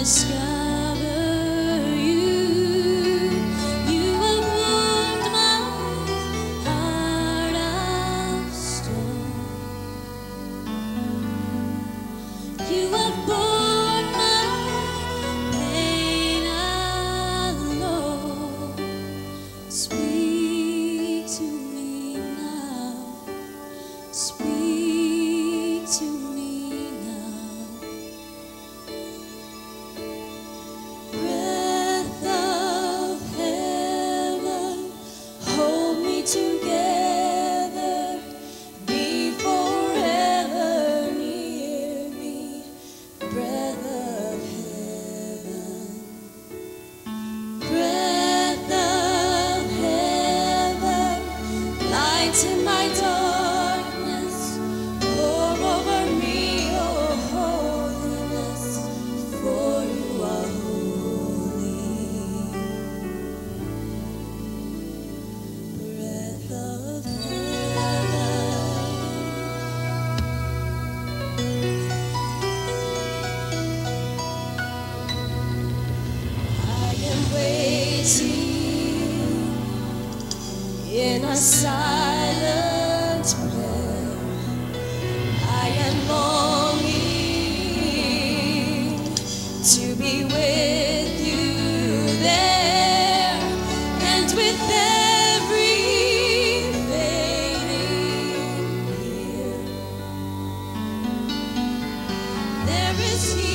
discover you. You have warmed my heart of stone. You have borne my pain alone. Speak to me now. Speak to me now. Breath of heaven, hold me together. Be forever near me. Breath of heaven. Breath of heaven, light in my darkness. Pour over me, oh holiness, for you are holy. Breath of heaven. I am waiting in a silent prayer. I am longing to be with you there, and with every fading year, there is